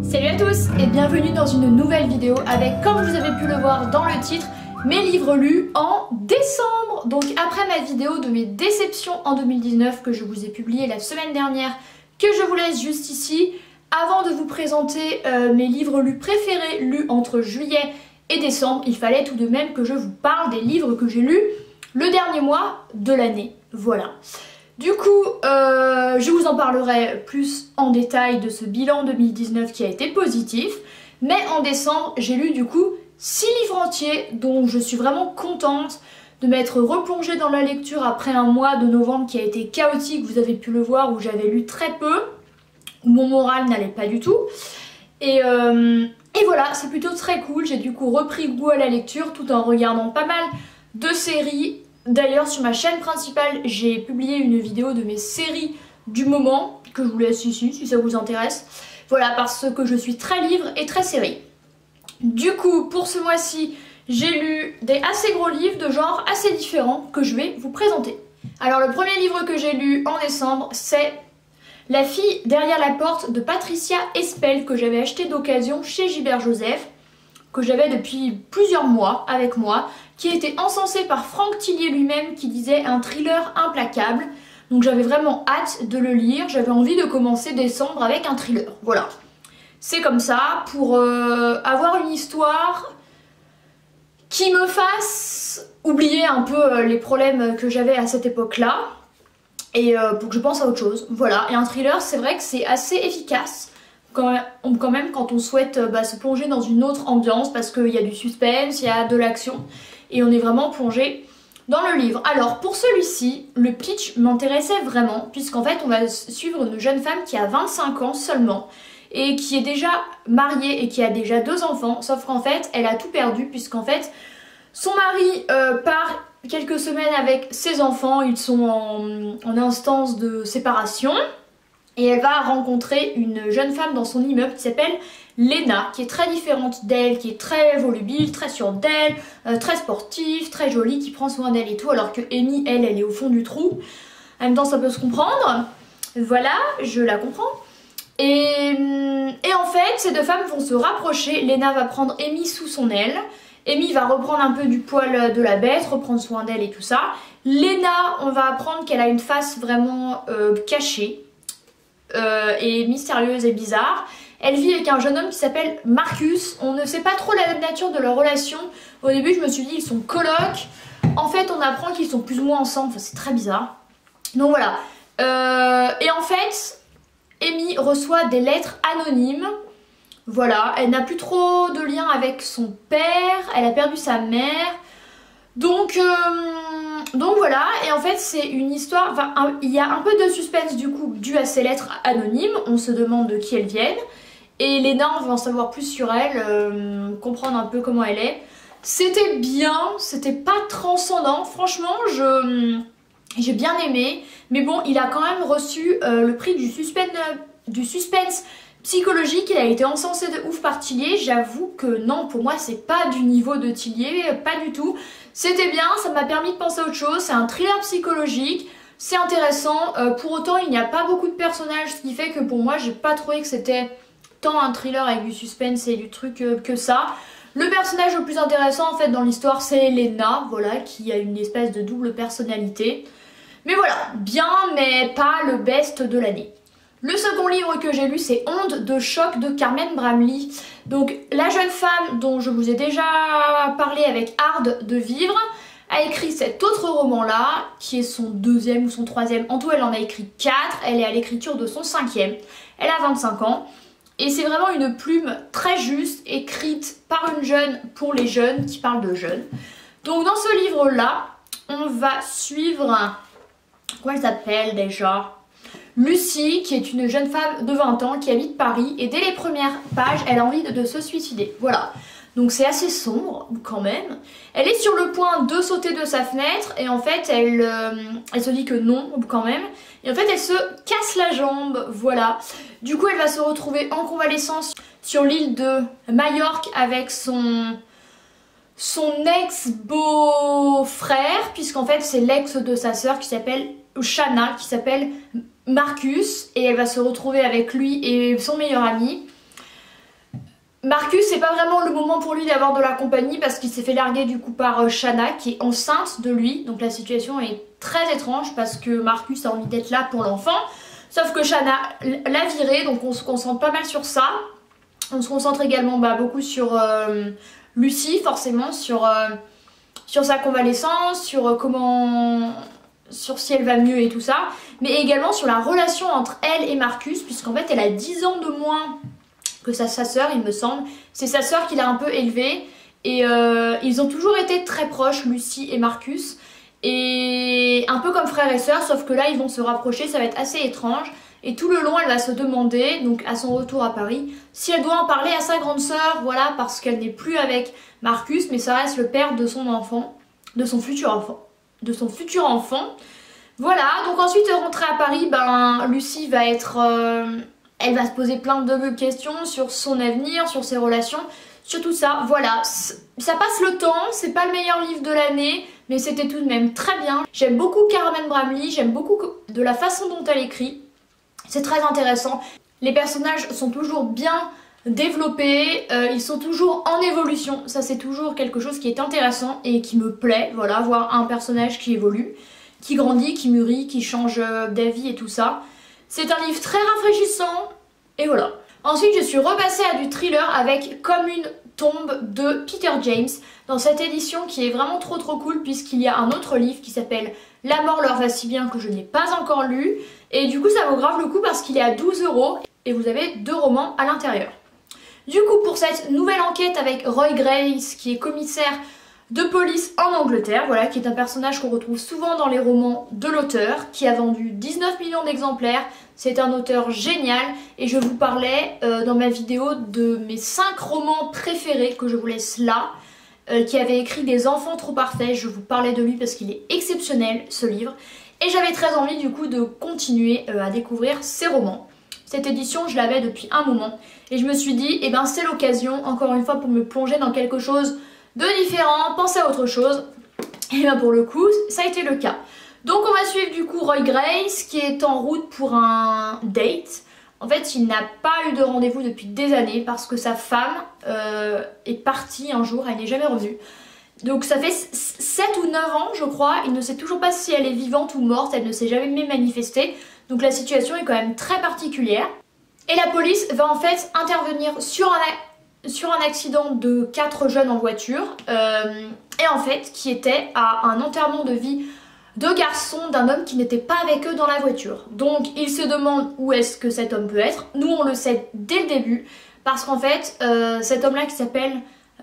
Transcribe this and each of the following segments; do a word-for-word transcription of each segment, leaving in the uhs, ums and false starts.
Salut à tous et bienvenue dans une nouvelle vidéo avec, comme vous avez pu le voir dans le titre, mes livres lus en décembre. Donc après ma vidéo de mes déceptions en deux mille dix-neuf que je vous ai publiée la semaine dernière, que je vous laisse juste ici, avant de vous présenter euh, mes livres lus préférés lus entre juillet et décembre, il fallait tout de même que je vous parle des livres que j'ai lus le dernier mois de l'année. Voilà. Du coup, euh, je vous en parlerai plus en détail de ce bilan deux mille dix-neuf qui a été positif. Mais en décembre, j'ai lu du coup six livres entiers, dont je suis vraiment contente de m'être replongée dans la lecture après un mois de novembre qui a été chaotique, vous avez pu le voir, où j'avais lu très peu, où mon moral n'allait pas du tout. Et, euh, et voilà, c'est plutôt très cool, j'ai du coup repris goût à la lecture tout en regardant pas mal de séries. D'ailleurs, sur ma chaîne principale, j'ai publié une vidéo de mes séries du moment, que je vous laisse ici si ça vous intéresse. Voilà, parce que je suis très livre et très série. Du coup, pour ce mois-ci, j'ai lu des assez gros livres de genres assez différents que je vais vous présenter. Alors, le premier livre que j'ai lu en décembre, c'est La fille derrière la porte de Patricia Espel, que j'avais acheté d'occasion chez Gilbert Joseph, que j'avais depuis plusieurs mois avec moi, qui a été encensé par Franck Tillier lui-même, qui disait un thriller implacable. Donc j'avais vraiment hâte de le lire, j'avais envie de commencer décembre avec un thriller, voilà. C'est comme ça, pour euh, avoir une histoire qui me fasse oublier un peu euh, les problèmes que j'avais à cette époque-là, et euh, pour que je pense à autre chose, voilà. Et un thriller, c'est vrai que c'est assez efficace, quand même quand on souhaite bah, se plonger dans une autre ambiance, parce qu'il y a du suspense, il y a de l'action, et on est vraiment plongé dans le livre. Alors pour celui-ci, le pitch m'intéressait vraiment, puisqu'en fait on va suivre une jeune femme qui a vingt-cinq ans seulement, et qui est déjà mariée et qui a déjà deux enfants, sauf qu'en fait elle a tout perdu, puisqu'en fait son mari euh, part quelques semaines avec ses enfants, ils sont en, en instance de séparation. Et elle va rencontrer une jeune femme dans son immeuble qui s'appelle Léna, qui est très différente d'elle, qui est très volubile, très sûre d'elle, euh, très sportive, très jolie, qui prend soin d'elle et tout, alors que Amy, elle, elle est au fond du trou. En même temps, ça peut se comprendre. Voilà, je la comprends. Et, et en fait, ces deux femmes vont se rapprocher. Léna va prendre Amy sous son aile. Amy va reprendre un peu du poil de la bête, reprendre soin d'elle et tout ça. Léna, on va apprendre qu'elle a une face vraiment euh, cachée. Euh, et mystérieuse et bizarre. Elle vit avec un jeune homme qui s'appelle Marcus. On ne sait pas trop la nature de leur relation. Au début je me suis dit ils sont colocs. En fait on apprend qu'ils sont plus ou moins ensemble, enfin, c'est très bizarre. Donc voilà. Euh, et en fait Amy reçoit des lettres anonymes. Voilà, elle n'a plus trop de lien avec son père. Elle a perdu sa mère. Donc, euh, donc voilà, et en fait c'est une histoire, enfin un, il y a un peu de suspense du coup dû à ces lettres anonymes, on se demande de qui elles viennent, et Léna on veut en savoir plus sur elle, euh, comprendre un peu comment elle est. C'était bien, c'était pas transcendant, franchement je j'ai bien aimé, mais bon il a quand même reçu euh, le prix du suspense, du suspense psychologique, il a été encensé de ouf par Tillier. J'avoue que non, pour moi c'est pas du niveau de Tillier, pas du tout. C'était bien, ça m'a permis de penser à autre chose, c'est un thriller psychologique, c'est intéressant, euh, pour autant il n'y a pas beaucoup de personnages, ce qui fait que pour moi j'ai pas trouvé que c'était tant un thriller avec du suspense et du truc euh, que ça. Le personnage le plus intéressant en fait dans l'histoire c'est Léna, voilà, qui a une espèce de double personnalité. Mais voilà, bien mais pas le best de l'année. Le second livre que j'ai lu c'est Onde de choc de Carmen Bramley. Donc la jeune femme dont je vous ai déjà parlé avec Hard de vivre a écrit cet autre roman là qui est son deuxième ou son troisième. En tout elle en a écrit quatre, elle est à l'écriture de son cinquième. Elle a vingt-cinq ans et c'est vraiment une plume très juste écrite par une jeune pour les jeunes qui parle de jeunes. Donc dans ce livre là on va suivre, comment elle s'appelle déjà ? Lucie, qui est une jeune femme de vingt ans qui habite Paris, et dès les premières pages, elle a envie de, de se suicider. Voilà. Donc c'est assez sombre quand même. Elle est sur le point de sauter de sa fenêtre et en fait elle, euh, elle se dit que non quand même. Et en fait elle se casse la jambe, voilà. Du coup elle va se retrouver en convalescence sur l'île de Majorque avec son, son ex-beau-frère, puisqu'en fait c'est l'ex de sa sœur qui s'appelle Shanna, qui s'appelle Marcus, et elle va se retrouver avec lui et son meilleur ami. Marcus, c'est pas vraiment le moment pour lui d'avoir de la compagnie parce qu'il s'est fait larguer du coup par euh, Shanna qui est enceinte de lui. Donc la situation est très étrange parce que Marcus a envie d'être là pour l'enfant. Sauf que Shanna l'a viré, donc on se concentre pas mal sur ça. On se concentre également bah, beaucoup sur euh, Lucy, forcément, sur, euh, sur sa convalescence, sur euh, comment... sur si elle va mieux et tout ça. Mais également sur la relation entre elle et Marcus, puisqu'en fait elle a dix ans de moins que sa, sa sœur, il me semble. C'est sa sœur qui l'a un peu élevée. Et euh, ils ont toujours été très proches, Lucy et Marcus. Et un peu comme frère et sœur, sauf que là ils vont se rapprocher, ça va être assez étrange. Et tout le long elle va se demander, donc à son retour à Paris, si elle doit en parler à sa grande sœur, voilà, parce qu'elle n'est plus avec Marcus, mais ça reste le père de son enfant, de son futur enfant. De son futur enfant. Voilà, donc ensuite rentrée à Paris, ben Lucy va être... Euh, elle va se poser plein de questions sur son avenir, sur ses relations, sur tout ça. Voilà, ça passe le temps, c'est pas le meilleur livre de l'année, mais c'était tout de même très bien. J'aime beaucoup Carmen Bramley, j'aime beaucoup de la façon dont elle écrit. C'est très intéressant. Les personnages sont toujours bien développés, euh, ils sont toujours en évolution. Ça c'est toujours quelque chose qui est intéressant et qui me plaît. Voilà, voir un personnage qui évolue, qui grandit, qui mûrit, qui change d'avis et tout ça. C'est un livre très rafraîchissant et voilà. Ensuite je suis repassée à du thriller avec Comme une tombe de Peter James dans cette édition qui est vraiment trop trop cool puisqu'il y a un autre livre qui s'appelle La mort leur va si bien que je n'ai pas encore lu et du coup ça vaut grave le coup parce qu'il est à douze euros et vous avez deux romans à l'intérieur. Du coup pour cette nouvelle enquête avec Roy Grace qui est commissaire de police en Angleterre, voilà, qui est un personnage qu'on retrouve souvent dans les romans de l'auteur, qui a vendu dix-neuf millions d'exemplaires. C'est un auteur génial et je vous parlais euh, dans ma vidéo de mes cinq romans préférés que je vous laisse là, euh, qui avait écrit Des enfants trop parfaits. Je vous parlais de lui parce qu'il est exceptionnel ce livre et j'avais très envie du coup de continuer euh, à découvrir ses romans. Cette édition je l'avais depuis un moment et je me suis dit eh ben c'est l'occasion encore une fois pour me plonger dans quelque chose de différent, penser à autre chose. Et bien pour le coup, ça a été le cas. Donc on va suivre du coup Roy Grace qui est en route pour un date. En fait, il n'a pas eu de rendez-vous depuis des années parce que sa femme euh, est partie un jour, elle n'est jamais revenue. Donc ça fait sept ou neuf ans je crois, il ne sait toujours pas si elle est vivante ou morte, elle ne s'est jamais manifestée. Donc la situation est quand même très particulière. Et la police va en fait intervenir sur un... sur un accident de quatre jeunes en voiture euh, et en fait qui était à un enterrement de vie de garçons d'un homme qui n'était pas avec eux dans la voiture. Donc ils se demandent où est-ce que cet homme peut être. Nous on le sait dès le début parce qu'en fait euh, cet homme là qui s'appelle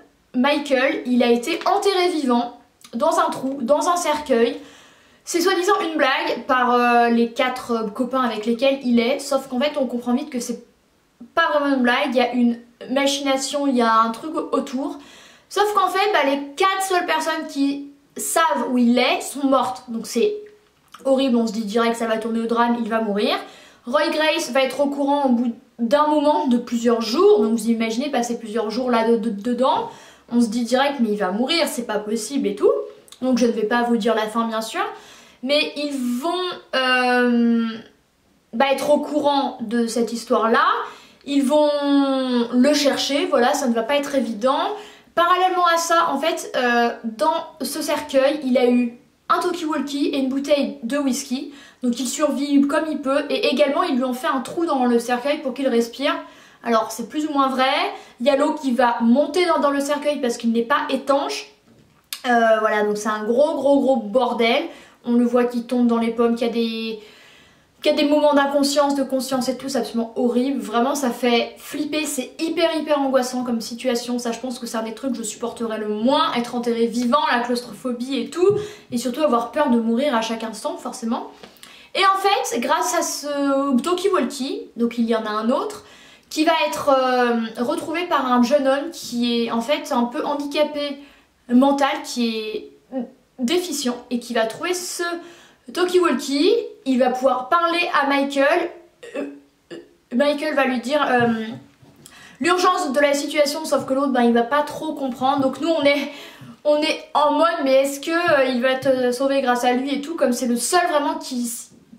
Michael, il a été enterré vivant dans un trou, dans un cercueil. C'est soi-disant une blague par euh, les quatre euh, copains avec lesquels il est, sauf qu'en fait on comprend vite que c'est pas vraiment une blague, il y a une machination, il y a un truc autour. Sauf qu'en fait, bah, les quatre seules personnes qui savent où il est sont mortes. Donc c'est horrible, on se dit direct que ça va tourner au drame, il va mourir. Roy Grace va être au courant au bout d'un moment, de plusieurs jours. Donc vous imaginez passer plusieurs jours là de, de, dedans. On se dit direct mais il va mourir, c'est pas possible et tout. Donc je ne vais pas vous dire la fin bien sûr. Mais ils vont euh, bah, être au courant de cette histoire-là. Ils vont le chercher, voilà, ça ne va pas être évident. Parallèlement à ça, en fait, euh, dans ce cercueil, il a eu un talkie-walkie et une bouteille de whisky. Donc il survit comme il peut et également ils lui ont fait un trou dans le cercueil pour qu'il respire. Alors c'est plus ou moins vrai, il y a l'eau qui va monter dans, dans le cercueil parce qu'il n'est pas étanche. Euh, voilà, donc c'est un gros gros gros bordel. On le voit qui tombe dans les pommes, qu'il y a des... qu'il y a des moments d'inconscience, de conscience et tout, c'est absolument horrible. Vraiment ça fait flipper, c'est hyper hyper angoissant comme situation. Ça je pense que c'est un des trucs que je supporterais le moins, être enterré vivant, la claustrophobie et tout. Et surtout avoir peur de mourir à chaque instant forcément. Et en fait, grâce à ce talkie-walkie, donc il y en a un autre, qui va être euh, retrouvé par un jeune homme qui est en fait un peu handicapé mental, qui est déficient et qui va trouver ce talkie-walkie. Il va pouvoir parler à Michael. Euh, euh, Michael va lui dire euh, l'urgence de la situation, sauf que l'autre ben, il va pas trop comprendre. Donc nous on est, on est en mode mais est-ce que euh, il va être sauvé grâce à lui et tout, comme c'est le seul vraiment qui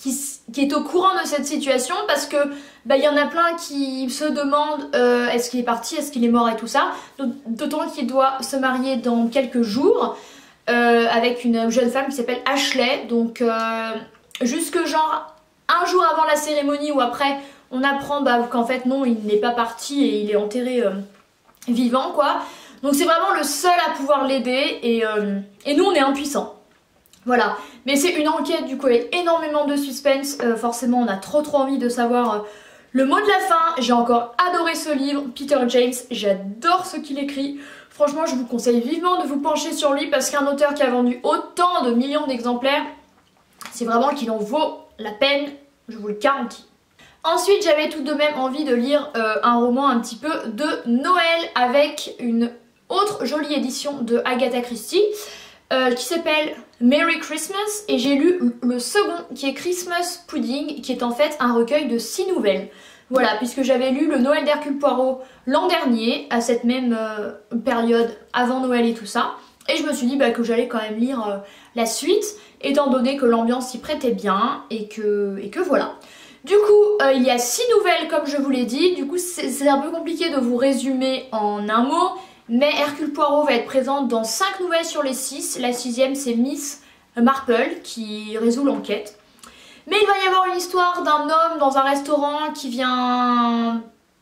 qui, qui est au courant de cette situation parce que bah, y en a plein qui se demandent euh, est-ce qu'il est parti, est-ce qu'il est mort et tout ça. D'autant qu'il doit se marier dans quelques jours euh, avec une jeune femme qui s'appelle Ashley. Donc euh, jusque genre un jour avant la cérémonie ou après, on apprend bah, qu'en fait non, il n'est pas parti et il est enterré euh, vivant quoi. Donc c'est vraiment le seul à pouvoir l'aider et, euh, et nous on est impuissants. Voilà, mais c'est une enquête du coup avec énormément de suspense, euh, forcément on a trop trop envie de savoir euh, le mot de la fin. J'ai encore adoré ce livre, Peter James, j'adore ce qu'il écrit. Franchement je vous conseille vivement de vous pencher sur lui parce qu'un auteur qui a vendu autant de millions d'exemplaires, c'est vraiment qu'il en vaut la peine, je vous le garantis. Ensuite j'avais tout de même envie de lire euh, un roman un petit peu de Noël avec une autre jolie édition de Agatha Christie. Euh, qui s'appelle Merry Christmas et j'ai lu le second qui est Christmas Pudding qui est en fait un recueil de six nouvelles. Voilà, puisque j'avais lu le Noël d'Hercule Poirot l'an dernier à cette même euh, période avant Noël et tout ça et je me suis dit bah, que j'allais quand même lire euh, la suite étant donné que l'ambiance s'y prêtait bien et que, et que voilà. Du coup euh, il y a six nouvelles comme je vous l'ai dit, du coup c'est un peu compliqué de vous résumer en un mot. Mais Hercule Poirot va être présente dans cinq nouvelles sur les six. La sixième c'est Miss Marple qui résout l'enquête. Mais il va y avoir une histoire d'un homme dans un restaurant qui vient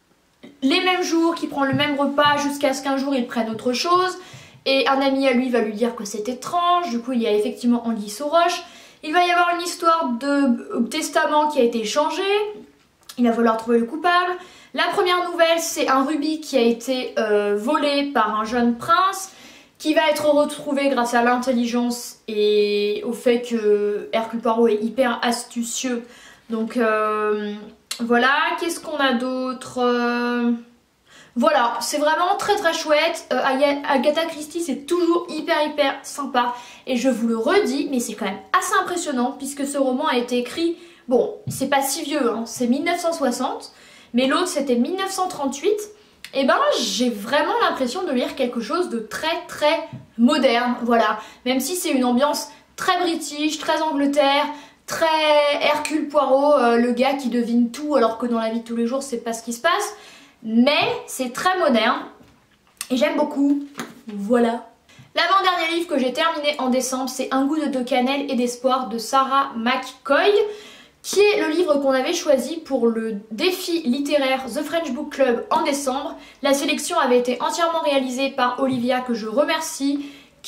les mêmes jours, qui prend le même repas jusqu'à ce qu'un jour il prenne autre chose. Et un ami à lui va lui dire que c'est étrange, du coup il y a effectivement anguille sous roche. Il va y avoir une histoire de testament qui a été changé. Il va falloir trouver le coupable. La première nouvelle, c'est un rubis qui a été euh, volé par un jeune prince qui va être retrouvé grâce à l'intelligence et au fait que Hercule Poirot est hyper astucieux. Donc euh, voilà, qu'est-ce qu'on a d'autre euh... Voilà, c'est vraiment très très chouette. Euh, Agatha Christie c'est toujours hyper hyper sympa et je vous le redis, mais c'est quand même assez impressionnant puisque ce roman a été écrit, bon c'est pas si vieux, hein, c'est mille neuf cent soixante. Mais l'autre c'était mille neuf cent trente-huit, et ben j'ai vraiment l'impression de lire quelque chose de très très moderne, voilà. Même si c'est une ambiance très british, très Angleterre, très Hercule Poirot, euh, le gars qui devine tout alors que dans la vie de tous les jours c'est pas ce qui se passe. Mais c'est très moderne et j'aime beaucoup, voilà. L'avant-dernier livre que j'ai terminé en décembre c'est Un goût de, de cannelle et d'espoir de Sarah McCoy, qui est le livre qu'on avait choisi pour le défi littéraire The French Book Club en décembre. La sélection avait été entièrement réalisée par Olivia, que je remercie,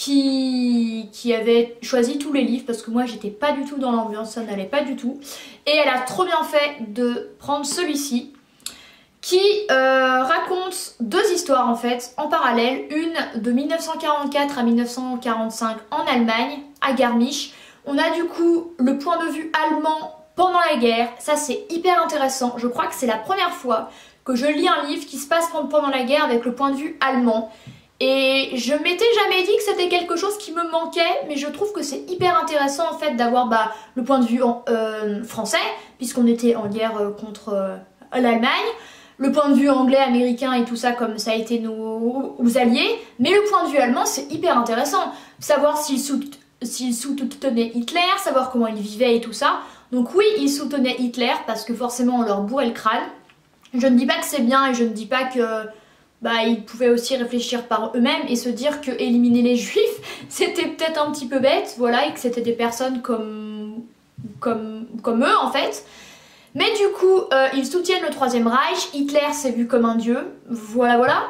qui, qui avait choisi tous les livres parce que moi j'étais pas du tout dans l'ambiance, ça n'allait pas du tout. Et elle a trop bien fait de prendre celui-ci qui euh, raconte deux histoires en fait en parallèle, une de mille neuf cent quarante-quatre à mille neuf cent quarante-cinq en Allemagne, à Garmisch. On a du coup le point de vue allemand pendant la guerre, ça c'est hyper intéressant. Je crois que c'est la première fois que je lis un livre qui se passe pendant la guerre avec le point de vue allemand. Et je m'étais jamais dit que c'était quelque chose qui me manquait, mais je trouve que c'est hyper intéressant en fait d'avoir bah, le point de vue en, euh, français, puisqu'on était en guerre euh, contre euh, l'Allemagne, le point de vue anglais, américain et tout ça comme ça a été nos, nos alliés, mais le point de vue allemand c'est hyper intéressant. Savoir s'il s'il soutenait Hitler, savoir comment il vivait et tout ça. Donc oui, ils soutenaient Hitler parce que forcément on leur bourrait le crâne. Je ne dis pas que c'est bien et je ne dis pas que bah, ils pouvaient aussi réfléchir par eux-mêmes et se dire que éliminer les juifs c'était peut-être un petit peu bête, voilà, et que c'était des personnes comme, comme, comme eux en fait. Mais du coup, euh, ils soutiennent le Troisième Reich, Hitler s'est vu comme un dieu, voilà voilà.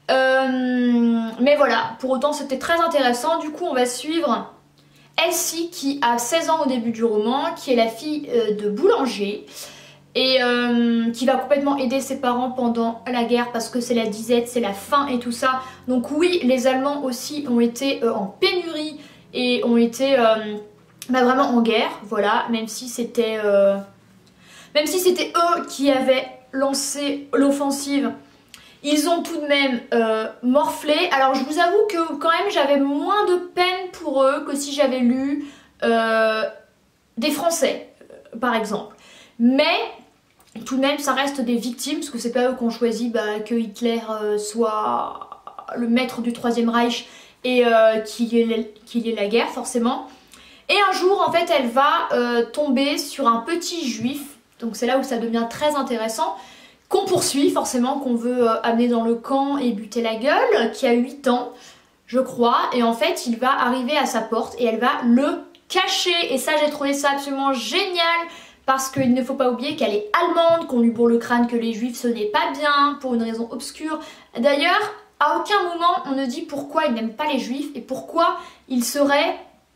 Euh, mais voilà, pour autant c'était très intéressant, du coup on va suivre Elsie qui a seize ans au début du roman, qui est la fille euh, de boulanger et euh, qui va complètement aider ses parents pendant la guerre parce que c'est la disette, c'est la faim et tout ça. Donc oui, les Allemands aussi ont été euh, en pénurie et ont été euh, bah, vraiment en guerre, voilà, même si c'était euh, même si c'était eux qui avaient lancé l'offensive. Ils ont tout de même euh, morflé. Alors je vous avoue que quand même j'avais moins de peine pour eux que si j'avais lu euh, des Français euh, par exemple. Mais tout de même ça reste des victimes parce que c'est pas eux qui ont choisi bah, que Hitler euh, soit le maître du Troisième Reich et euh, qu'il y ait, qu'il y ait la guerre forcément. Et un jour en fait elle va euh, tomber sur un petit juif, donc c'est là où ça devient très intéressant, qu'on poursuit forcément, qu'on veut euh, amener dans le camp et buter la gueule, qui a huit ans je crois, et en fait il va arriver à sa porte et elle va le cacher, et ça j'ai trouvé ça absolument génial, parce qu'il ne faut pas oublier qu'elle est allemande, qu'on lui bourre le crâne que les juifs ce n'est pas bien, pour une raison obscure. D'ailleurs, à aucun moment on ne dit pourquoi il n'aime pas les juifs et pourquoi il serait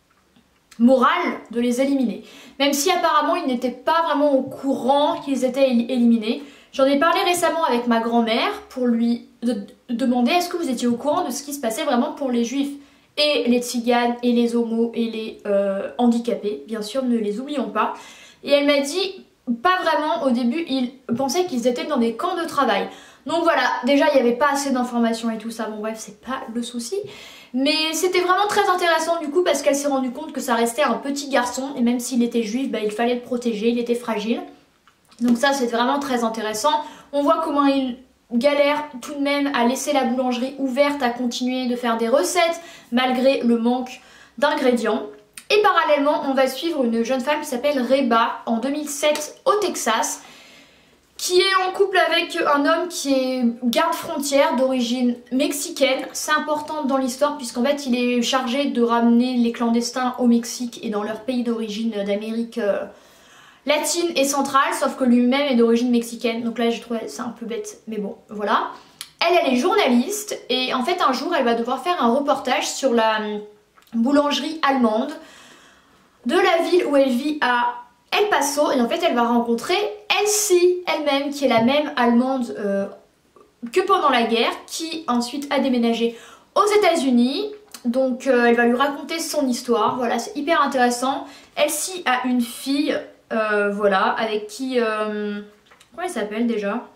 moral de les éliminer. Même si apparemment il n'était pas vraiment au courant qu'ils étaient éliminés. J'en ai parlé récemment avec ma grand-mère pour lui de demander est-ce que vous étiez au courant de ce qui se passait vraiment pour les juifs et les tziganes et les homos et les euh, handicapés, bien sûr, ne les oublions pas. Et elle m'a dit pas vraiment, au début ils pensaient qu'ils étaient dans des camps de travail. Donc voilà, déjà il n'y avait pas assez d'informations et tout ça, bon bref c'est pas le souci. Mais c'était vraiment très intéressant du coup parce qu'elle s'est rendue compte que ça restait un petit garçon et même s'il était juif, bah, il fallait le protéger, il était fragile. Donc ça c'est vraiment très intéressant. On voit comment il galère tout de même à laisser la boulangerie ouverte, à continuer de faire des recettes malgré le manque d'ingrédients. Et parallèlement on va suivre une jeune femme qui s'appelle Reba en deux mille sept au Texas, qui est en couple avec un homme qui est garde-frontière d'origine mexicaine. C'est important dans l'histoire puisqu'en fait il est chargé de ramener les clandestins au Mexique et dans leur pays d'origine d'Amérique euh, latine et centrale, sauf que lui-même est d'origine mexicaine. Donc là j'ai trouvé ça un peu bête, mais bon voilà. Elle, elle est journaliste et en fait un jour elle va devoir faire un reportage sur la boulangerie allemande de la ville où elle vit à El Paso, et en fait elle va rencontrer Elsie elle-même, qui est la même allemande euh, que pendant la guerre, qui ensuite a déménagé aux États-Unis. Donc euh, elle va lui raconter son histoire, voilà, c'est hyper intéressant. Elsie a une fille, euh, voilà, avec qui... Euh... Comment elle s'appelle déjà?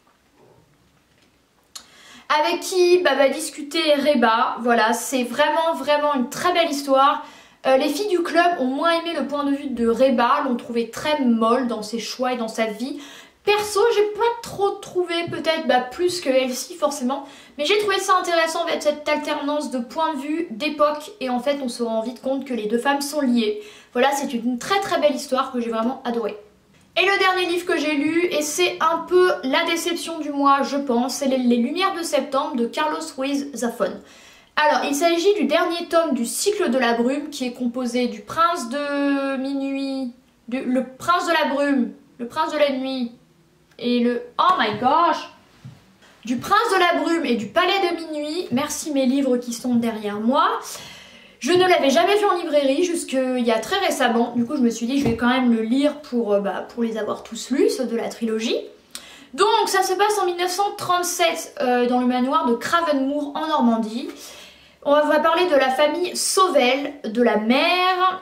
Avec qui bah, va discuter Reba, voilà, c'est vraiment vraiment une très belle histoire. Euh, les filles du club ont moins aimé le point de vue de Reba, l'ont trouvé très molle dans ses choix et dans sa vie. Perso, j'ai pas trop trouvé, peut-être bah, plus que Elsie forcément, mais j'ai trouvé ça intéressant en fait, cette alternance de points de vue, d'époque, et en fait on se rend vite compte que les deux femmes sont liées. Voilà, c'est une très très belle histoire que j'ai vraiment adorée. Et le dernier livre que j'ai lu, et c'est un peu la déception du mois je pense, c'est Les Lumières de septembre de Carlos Ruiz Zafón. Alors, il s'agit du dernier tome du cycle de la brume qui est composé du prince de minuit, du, le prince de la brume, le prince de la nuit et le... Oh my gosh! Du prince de la brume et du palais de minuit. Merci mes livres qui sont derrière moi. Je ne l'avais jamais vu en librairie jusqu'il y a très récemment. Du coup, je me suis dit je vais quand même le lire pour, bah, pour les avoir tous lus, ceux de la trilogie. Donc, ça se passe en mille neuf cent trente-sept euh, dans le manoir de Cravenmoor en Normandie. On va parler de la famille Sauvel, de la mère,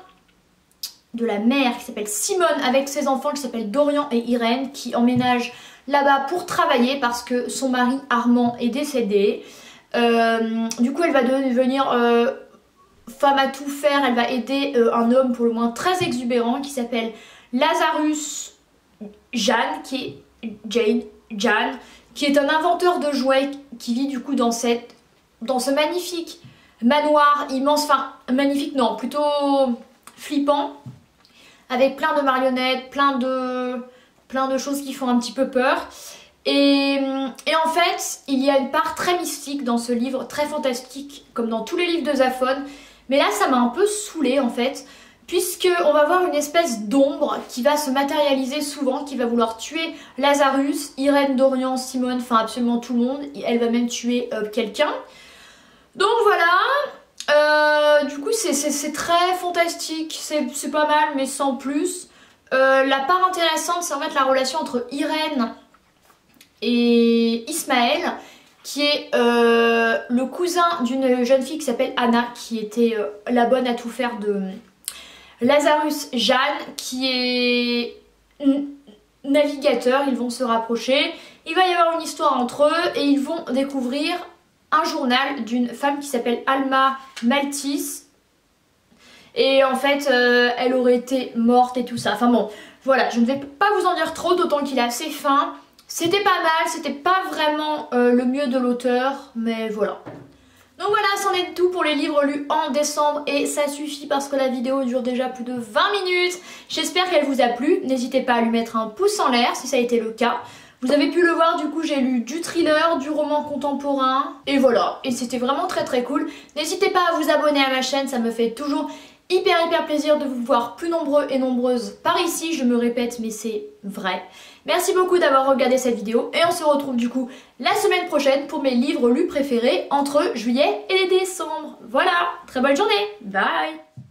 de la mère qui s'appelle Simone avec ses enfants qui s'appellent Dorian et Irène, qui emménagent là-bas pour travailler parce que son mari Armand est décédé. Euh, du coup elle va devenir euh, femme à tout faire, elle va aider euh, un homme pour le moins très exubérant qui s'appelle Lazarus Jane, qui est Jane, Jane, qui est un inventeur de jouets qui vit du coup dans cette dans ce magnifique manoir immense, enfin magnifique non, plutôt flippant, avec plein de marionnettes, plein de, plein de choses qui font un petit peu peur. Et, et en fait, il y a une part très mystique dans ce livre, très fantastique, comme dans tous les livres de Zafón. Mais là, ça m'a un peu saoulée en fait, puisque on va voir une espèce d'ombre qui va se matérialiser souvent, qui va vouloir tuer Lazarus, Irène, Dorian, Simone, enfin absolument tout le monde. Elle va même tuer euh, quelqu'un. Donc voilà, euh, du coup c'est très fantastique, c'est pas mal mais sans plus. Euh, la part intéressante c'est en fait la relation entre Irène et Ismaël, qui est euh, le cousin d'une jeune fille qui s'appelle Anna, qui était euh, la bonne à tout faire de Lazarus Jane, qui est navigateur. Ils vont se rapprocher, il va y avoir une histoire entre eux et ils vont découvrir un journal d'une femme qui s'appelle Alma Maltis, et en fait euh, elle aurait été morte et tout ça. Enfin bon, voilà, je ne vais pas vous en dire trop, d'autant qu'il est assez fin. C'était pas mal, c'était pas vraiment euh, le mieux de l'auteur, mais voilà. Donc voilà, c'en est tout pour les livres lus en décembre et ça suffit parce que la vidéo dure déjà plus de vingt minutes. J'espère qu'elle vous a plu. N'hésitez pas à lui mettre un pouce en l'air si ça a été le cas. Vous avez pu le voir, du coup j'ai lu du thriller, du roman contemporain et voilà. Et c'était vraiment très très cool. N'hésitez pas à vous abonner à ma chaîne, ça me fait toujours hyper hyper plaisir de vous voir plus nombreux et nombreuses par ici. Je me répète mais c'est vrai. Merci beaucoup d'avoir regardé cette vidéo et on se retrouve du coup la semaine prochaine pour mes livres lus préférés entre juillet et décembre. Voilà, très bonne journée, bye.